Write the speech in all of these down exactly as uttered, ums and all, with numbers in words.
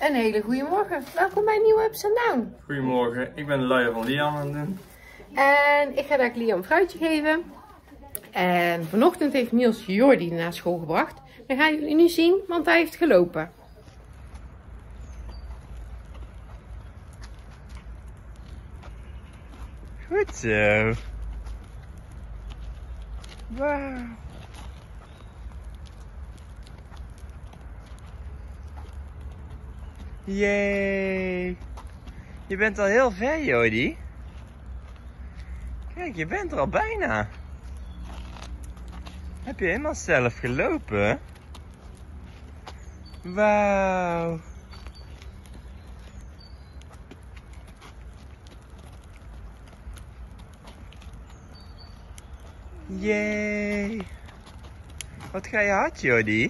Een hele goede morgen. Welkom bij een nieuwe Ups and Down. Goedemorgen, ik ben de luier van Liam aan het doen. En ik ga daar Liam een fruitje geven. En vanochtend heeft Niels Jordi naar school gebracht. Dat gaan jullie nu zien, want hij heeft gelopen. Goed zo. Wauw. Yay. Je bent al heel ver, Jordi. Kijk, je bent er al bijna. Heb je helemaal zelf gelopen? Wauw. Yay. Wat ga je hard, Jordi?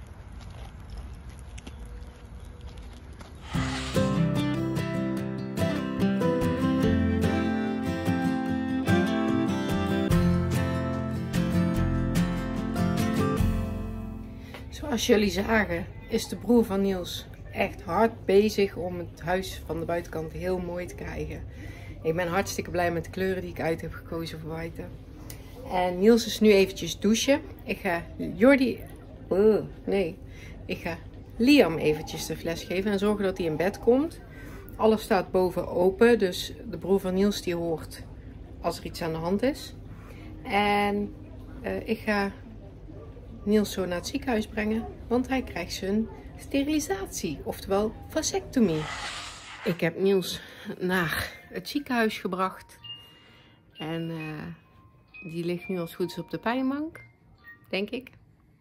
Zoals jullie zagen is de broer van Niels echt hard bezig om het huis van de buitenkant heel mooi te krijgen. Ik ben hartstikke blij met de kleuren die ik uit heb gekozen voor buiten. En Niels is nu eventjes douchen. Ik ga Jordi... Oh, nee. Ik ga Liam eventjes de fles geven en zorgen dat hij in bed komt. Alles staat boven open, dus de broer van Niels die hoort als er iets aan de hand is. En uh, ik ga Niels zo naar het ziekenhuis brengen, want hij krijgt zijn sterilisatie, oftewel vasectomie. Ik heb Niels naar het ziekenhuis gebracht en uh, die ligt nu als het goed is op de pijnbank, denk ik.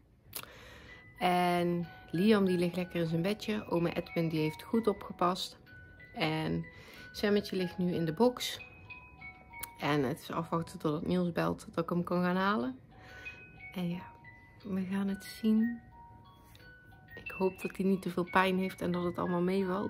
En Liam die ligt lekker in zijn bedje. Oma Edwin die heeft goed opgepast. En Sammetje ligt nu in de box. En het is afwachten totdat Niels belt dat ik hem kan gaan halen. En ja, we gaan het zien. Ik hoop dat hij niet te veel pijn heeft en dat het allemaal meevalt.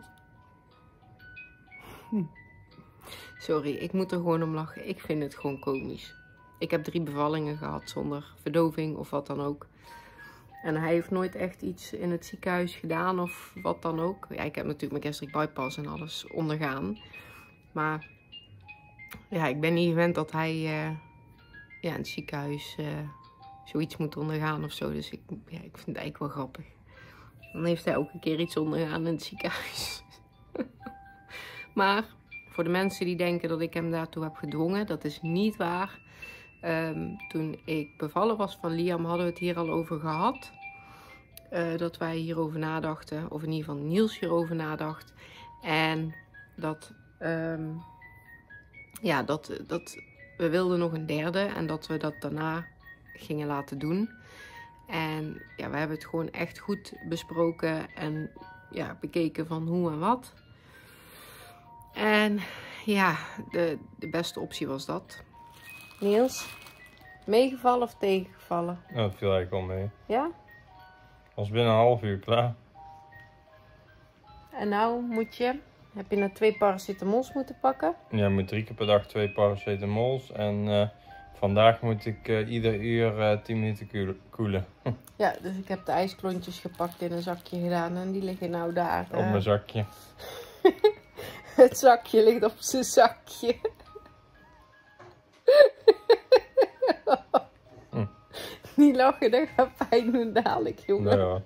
Hm. Sorry, ik moet er gewoon om lachen. Ik vind het gewoon komisch. Ik heb drie bevallingen gehad zonder verdoving of wat dan ook. En hij heeft nooit echt iets in het ziekenhuis gedaan of wat dan ook. Ja, ik heb natuurlijk mijn gastric bypass en alles ondergaan. Maar ja, ik ben niet gewend dat hij uh, ja, in het ziekenhuis uh, zoiets moet ondergaan of zo. Dus ik, ja, ik vind het eigenlijk wel grappig. Dan heeft hij ook een keer iets ondergaan in het ziekenhuis. Maar voor de mensen die denken dat ik hem daartoe heb gedwongen, dat is niet waar. Um, toen ik bevallen was van Liam hadden we het hier al over gehad. Uh, dat wij hierover nadachten. Of in ieder geval Niels hierover nadacht. En dat, um, ja, dat, dat we wilden nog een derde. En dat we dat daarna gingen laten doen. En ja, we hebben het gewoon echt goed besproken. En ja, bekeken van hoe en wat. En ja, de, de beste optie was dat. Niels, meegevallen of tegengevallen? Ja, dat viel eigenlijk wel mee. Ja? Was binnen een half uur klaar. En nou moet je, heb je nou twee paracetamols moeten pakken? Ja, je moet drie keer per dag twee paracetamols. En uh, vandaag moet ik uh, ieder uur uh, tien minuten koelen. Ja, dus ik heb de ijsklontjes gepakt in een zakje gedaan en die liggen nou daar. Uh... Op mijn zakje. Het zakje ligt op zijn zakje. Hm. Niet lachen, dat gaat pijn doen dadelijk, jongen. Nou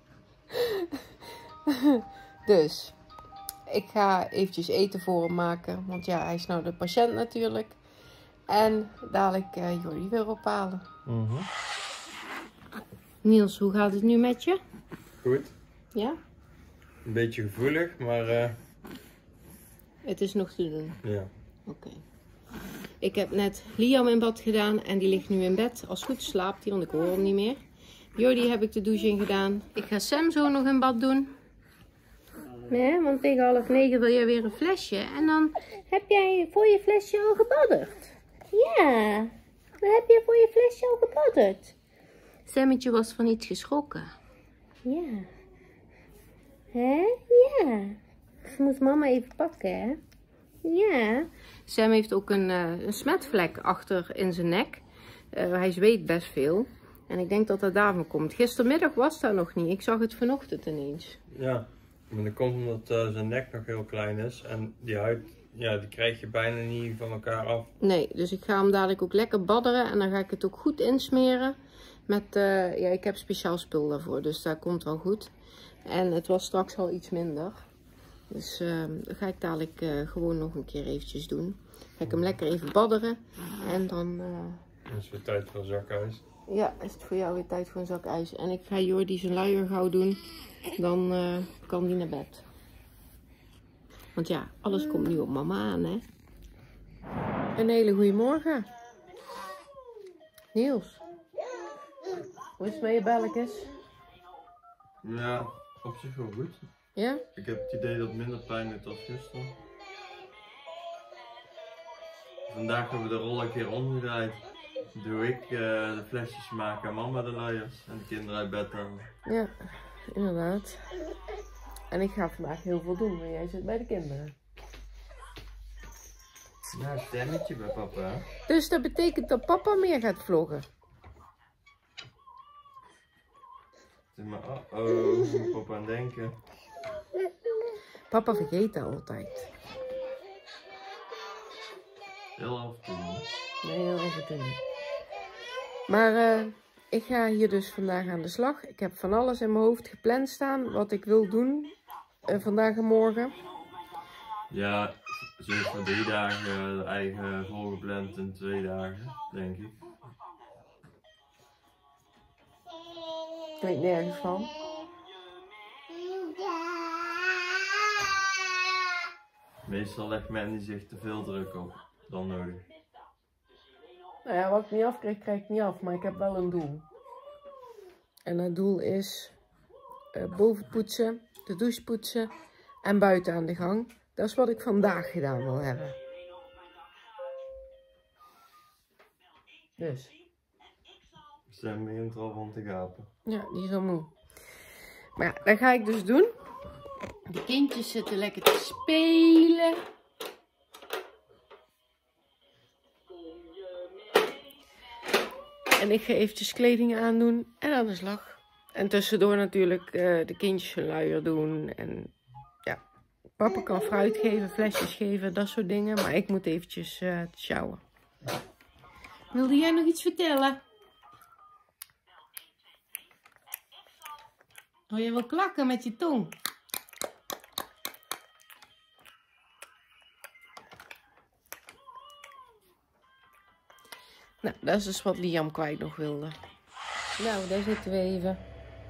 ja. Dus, ik ga eventjes eten voor hem maken. Want ja, hij is nou de patiënt natuurlijk. En dadelijk uh, Jordi weer ophalen. Mm-hmm. Niels, hoe gaat het nu met je? Goed. Ja? Een beetje gevoelig, maar... Uh... Het is nog te doen? Ja. Oké. Okay. Ik heb net Liam in bad gedaan en die ligt nu in bed. Als het goed slaapt hij, want ik hoor hem niet meer. Jordi heb ik de douche in gedaan. Ik ga Sam zo nog in bad doen. Nee, want tegen half negen wil jij weer een flesje. En dan heb jij voor je flesje al gebadderd. Ja, dan heb je voor je flesje al gebadderd. Sammetje was van iets geschrokken. Ja. Hè? Ja. Dus moet mama even pakken, hè? Ja. Sam heeft ook een, uh, een smetvlek achter in zijn nek. Uh, hij zweet best veel. En ik denk dat dat daarvan komt. Gistermiddag was dat nog niet. Ik zag het vanochtend ineens. Ja. Maar dat komt omdat uh, zijn nek nog heel klein is en die huid, ja, die krijg je bijna niet van elkaar af. Nee, dus ik ga hem dadelijk ook lekker badderen en dan ga ik het ook goed insmeren. Met, uh, ja, ik heb speciaal spul daarvoor, dus dat komt wel goed. En het was straks al iets minder. Dus uh, dat ga ik dadelijk uh, gewoon nog een keer eventjes doen. Ga ik hem lekker even badderen en dan... Uh... Dan is het weer tijd voor een zak ijs. Ja, is het voor jou weer tijd voor een zak ijs. En ik ga Jordi zijn luier gauw doen. Dan uh, kan die naar bed. Want ja, alles komt nu op mama aan, hè. Een hele goede morgen. Niels. Hoe is het met je belletjes? Ja, op zich wel goed. Ja? Ik heb het idee dat het minder pijn doet als gisteren. Vandaag hebben we de rol een keer omgedraaid. Doe ik uh, de flesjes maken en mama de luiers en de kinderen uit bed halen. Ja, inderdaad. En ik ga vandaag heel veel doen, maar jij zit bij de kinderen. Nou, stemmetje bij papa. Hè? Dus dat betekent dat papa meer gaat vloggen. Maar oh oh, moet papa aan denken. Papa vergeet dat altijd. Heel af en toe. Nee, heel af en toe niet. Maar uh, ik ga hier dus vandaag aan de slag. Ik heb van alles in mijn hoofd gepland staan wat ik wil doen uh, vandaag en morgen. Ja, ze heeft voor drie dagen de eigen volgepland in twee dagen, denk ik. Ik weet nergens van. Meestal legt Mandy zich te veel druk op dan nodig. Nou ja, wat ik niet afkrijg, krijg ik niet af, maar ik heb wel een doel. En dat doel is uh, boven poetsen, de douche poetsen en buiten aan de gang. Dat is wat ik vandaag gedaan wil hebben. Dus. Stem begint er al van te gapen. Ja, die is al moe. Maar ja, dat ga ik dus doen. De kindjes zitten lekker te spelen. En ik ga eventjes kleding aandoen en aan de slag. En tussendoor natuurlijk uh, de kindjes hun luier doen. En ja, papa kan fruit geven, flesjes geven, dat soort dingen. Maar ik moet eventjes uh, sjouwen. Wilde jij nog iets vertellen? Oh, je wil klakken met je tong. Nou, dat is dus wat Liam kwijt nog wilde. Nou, daar zitten we even.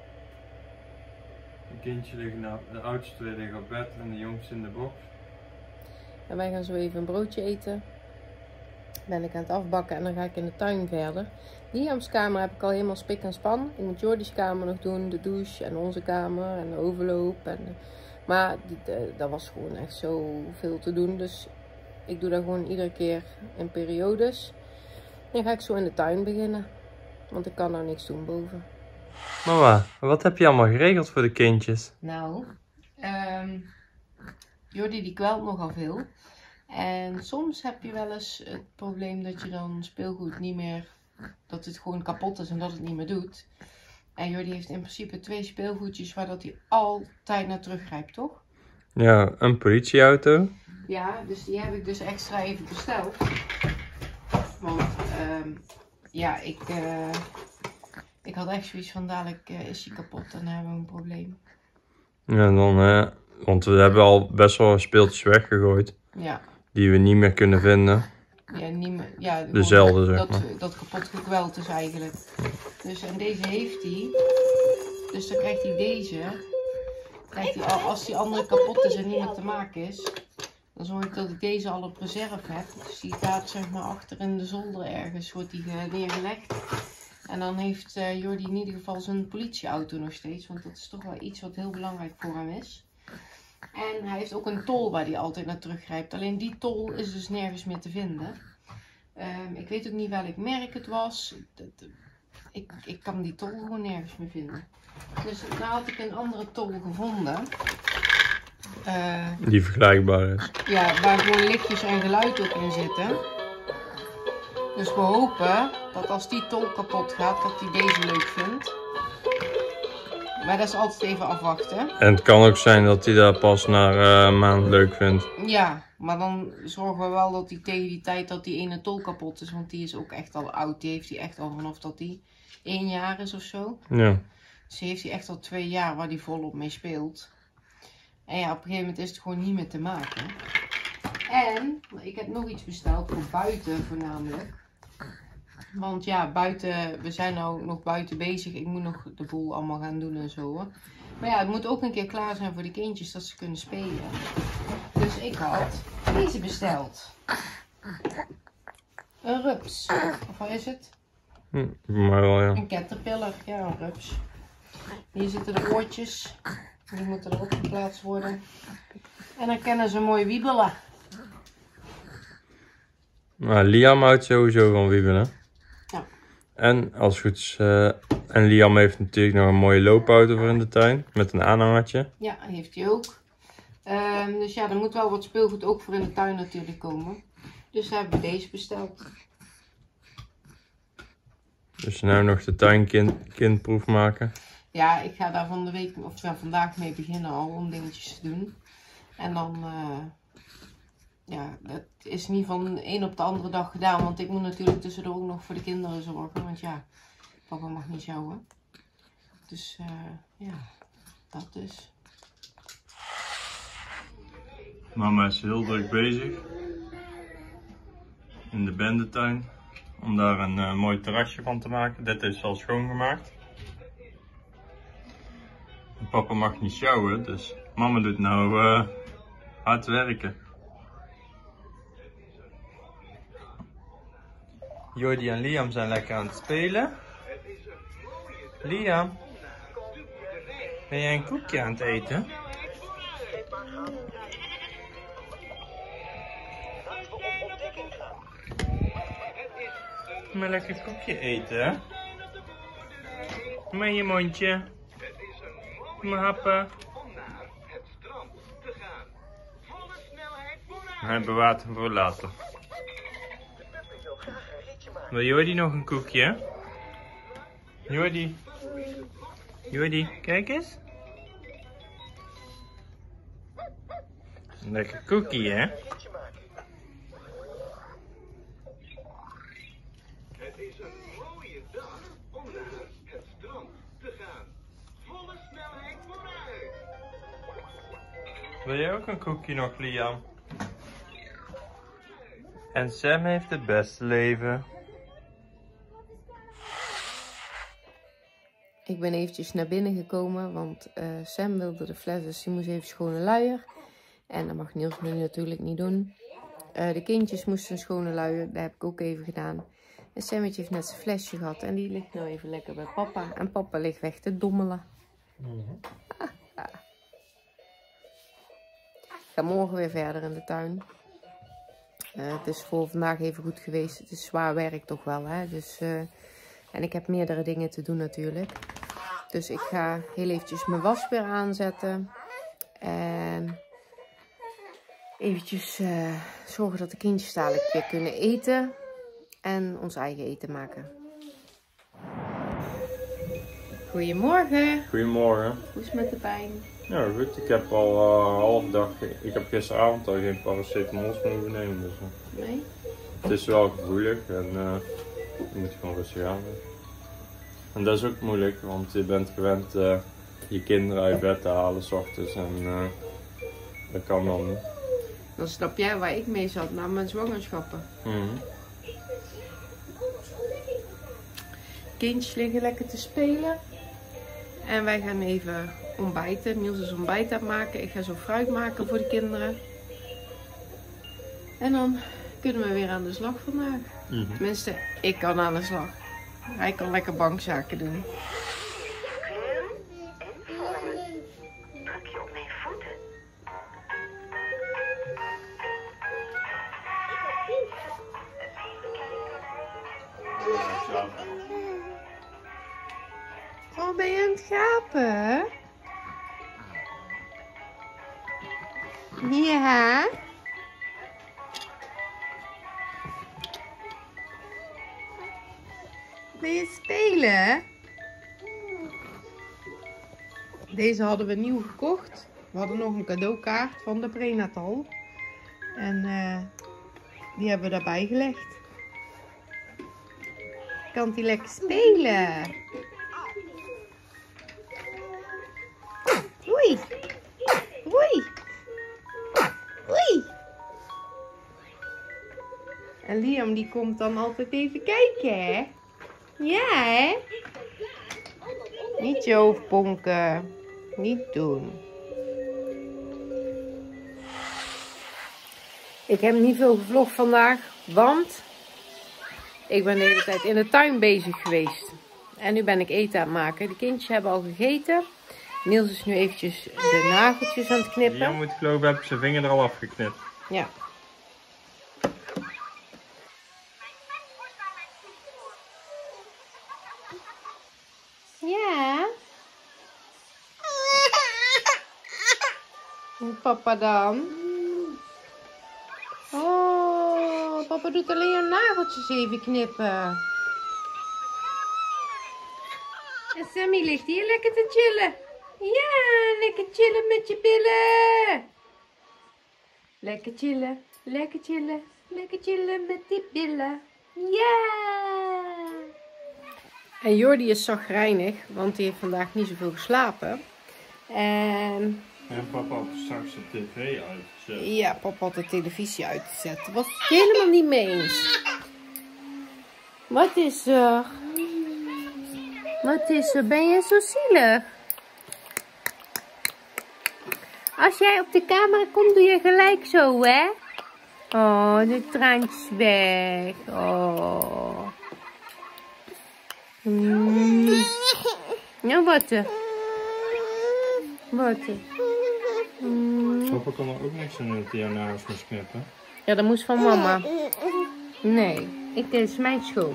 De kindjes liggen nou, de oudste twee liggen op bed en de jongste in de box. En wij gaan zo even een broodje eten. Ben ik aan het afbakken en dan ga ik in de tuin verder. Liam's kamer heb ik al helemaal spik en span. Ik moet Jordi's kamer nog doen, de douche en onze kamer en de overloop. En de... Maar dat was gewoon echt zoveel te doen. Dus ik doe dat gewoon iedere keer in periodes. Dan ga ik zo in de tuin beginnen. Want ik kan nou niks doen boven. Mama, wat heb je allemaal geregeld voor de kindjes? Nou, um, Jordi die kwelt nogal veel. En soms heb je wel eens het probleem dat je dan speelgoed niet meer, dat het gewoon kapot is en dat het niet meer doet. En Jordi heeft in principe twee speelgoedjes waar dat hij altijd naar teruggrijpt, toch? Ja, een politieauto. Ja, dus die heb ik dus extra even besteld. Want um, ja, ik, uh, ik had echt zoiets van dadelijk uh, is die kapot en dan hebben we een probleem. Ja, dan, uh, want we hebben al best wel speeltjes weggegooid. Ja. Die we niet meer kunnen vinden. Ja, niet meer, ja, dezelfde, zeg dat, maar. Dat kapot gekweld is eigenlijk. Dus en deze heeft hij. Dus dan krijgt hij deze. Krijgt hij al, als die andere kapot is en niet meer te maken is. Dan zorg ik dat ik deze al op reserve heb. Dus die staat zeg maar achter in de zolder ergens. Wordt die neergelegd. En dan heeft uh, Jordi in ieder geval zijn politieauto nog steeds. Want dat is toch wel iets wat heel belangrijk voor hem is. En hij heeft ook een tol waar hij altijd naar teruggrijpt. Alleen die tol is dus nergens meer te vinden. Um, ik weet ook niet welk merk het was. Ik, ik kan die tol gewoon nergens meer vinden. Dus nou had ik een andere tol gevonden. Uh, die vergelijkbaar is. Ja, waar gewoon lichtjes en geluid ook in zitten. Dus we hopen dat als die tol kapot gaat, dat hij deze leuk vindt. Maar dat is altijd even afwachten. En het kan ook zijn dat hij dat pas na uh, een maand leuk vindt. Ja, maar dan zorgen we wel dat hij tegen die tijd dat die ene tol kapot is. Want die is ook echt al oud. Die heeft hij echt al vanaf dat hij één jaar is of zo. Ja. Dus heeft hij echt al twee jaar waar hij volop mee speelt. En ja, op een gegeven moment is het gewoon niet meer te maken. En ik heb nog iets besteld voor buiten voornamelijk. Want ja, buiten, we zijn nou nog buiten bezig. Ik moet nog de boel allemaal gaan doen en zo hoor. Maar ja, het moet ook een keer klaar zijn voor de kindjes dat ze kunnen spelen. Dus ik had deze besteld. Een rups. Of wat is het? Hm, maar wel ja. Een caterpillar, ja een rups. Hier zitten de oortjes. Die moeten erop geplaatst worden. En dan kunnen ze mooi wiebelen. Nou, Liam houdt sowieso van wiebelen. Ja. En als het goed is, uh, en Liam heeft natuurlijk nog een mooie loopauto voor in de tuin. Met een aanhangertje. Ja, heeft hij ook. Um, dus ja, er moet wel wat speelgoed ook voor in de tuin natuurlijk komen. Dus daar hebben we deze besteld. Dus nou nog de tuinkind kindproef maken. Ja, ik ga daar van de week, of ja, vandaag mee beginnen al om dingetjes te doen. En dan, uh, ja, dat is niet van de een op de andere dag gedaan. Want ik moet natuurlijk tussendoor ook nog voor de kinderen zorgen. Want ja, papa mag niet sjouwen. Dus uh, ja, dat dus. Mama is heel druk bezig. In de bendetuin. Om daar een uh, mooi terrasje van te maken. Dit is al schoongemaakt. Papa mag niet sjouwen, dus mama doet nou uh, hard werken. Jordi en Liam zijn lekker aan het spelen. Liam, ben jij een koekje aan het eten? Maar lekker koekje eten, hè? Met je mondje. Maar happen. Hij bewaart hem voor later. Wil Jordi nog een koekje? Jordi. Jordi, kijk eens. Een lekker koekje, hè? Het is een mooie dag om naar het strand te gaan. Volle snelheid vooruit. Wil jij ook een koekje nog, Liam? En Sam heeft het beste leven. Ik ben eventjes naar binnen gekomen, want uh, Sam wilde de fles, dus die moest even schone luier. En dat mag Niels nu natuurlijk niet doen. Uh, de kindjes moesten een schone luier, dat heb ik ook even gedaan. En Sammetje heeft net zijn flesje gehad en die ligt nou even lekker bij papa. En papa ligt weg te dommelen. Mm-hmm. Ik ga morgen weer verder in de tuin. Uh, het is voor vandaag even goed geweest. Het is zwaar werk toch wel, hè. Dus, uh, en ik heb meerdere dingen te doen natuurlijk. Dus ik ga heel eventjes mijn was weer aanzetten. En eventjes uh, zorgen dat de kindjes dadelijk weer kunnen eten. En ons eigen eten maken. Goedemorgen. Goedemorgen. Hoe is het met de pijn? Ja, goed. Ik heb al uh, half dag. Ik heb gisteravond al geen paracetamol moeten nemen. Dus, uh. Nee? Het is wel gevoelig en uh, je moet gewoon rustig aan doen. En dat is ook moeilijk, want je bent gewend uh, je kinderen uit bed te halen 's ochtends en uh, dat kan dan niet. Dan snap jij waar ik mee zat na mijn zwangerschappen. Mm-hmm. Kindjes liggen lekker te spelen. En wij gaan even ontbijten. Niels is ontbijt aan het maken. Ik ga zo fruit maken voor de kinderen. En dan kunnen we weer aan de slag vandaag. Mm-hmm. Tenminste, ik kan aan de slag. Hij kan lekker bankzaken doen. Kleuren en vormen. Druk je op mijn voeten. Oh, ben je aan het gapen? Ja. Wil je spelen? Deze hadden we nieuw gekocht. We hadden nog een cadeaukaart van de prenatal. En uh, die hebben we daarbij gelegd. Kan die lekker spelen? Oei! Oei! Oei! En Liam die komt dan altijd even kijken, hè? Ja, hè? Niet je hoofd bonken. Niet doen. Ik heb niet veel gevlogd vandaag, want ik ben de hele tijd in de tuin bezig geweest. En nu ben ik eten aan het maken. De kindjes hebben al gegeten. Niels is nu eventjes de nageltjes aan het knippen. Jan moet geloof ik hebben zijn vinger er al afgeknipt. Ja. Ja. En papa dan? Oh, papa doet alleen je nageltjes even knippen. En Sammy ligt hier lekker te chillen. Ja, lekker chillen met je billen. Lekker chillen, lekker chillen, lekker chillen met die billen. Ja. En Jordi is chagrijnig, want die heeft vandaag niet zoveel geslapen. En... En papa had straks de tv uitgezet. Ja, papa had de televisie uitgezet. Daar was het helemaal niet mee eens. Wat is er? Wat is er? Ben je zo zielig? Als jij op de camera komt, doe je gelijk zo, hè? Oh, de traantjes weg. Oh. Mm. Nou, wat er? Wat er? Mm. Papa kon er ook niks aan doen dat hij jouw nagels moest knippen. Ja, dat moest van mama. Nee, ik, dit is mijn schuld.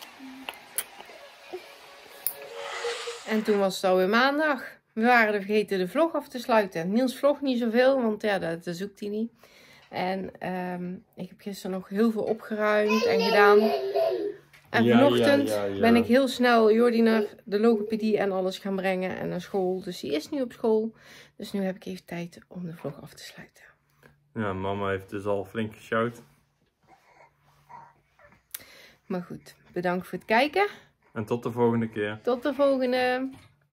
En toen was het alweer maandag. We waren er vergeten de vlog af te sluiten. Niels vlogt niet zoveel, want ja, dat, dat zoekt hij niet. En um, ik heb gisteren nog heel veel opgeruimd en gedaan. En Ja, vanochtend ja, ja, ja. ben ik heel snel Jordi naar de logopedie en alles gaan brengen en naar school. Dus die is nu op school. Dus nu heb ik even tijd om de vlog af te sluiten. Ja, mama heeft dus al flink gesjouwd. Maar goed, bedankt voor het kijken. En tot de volgende keer. Tot de volgende.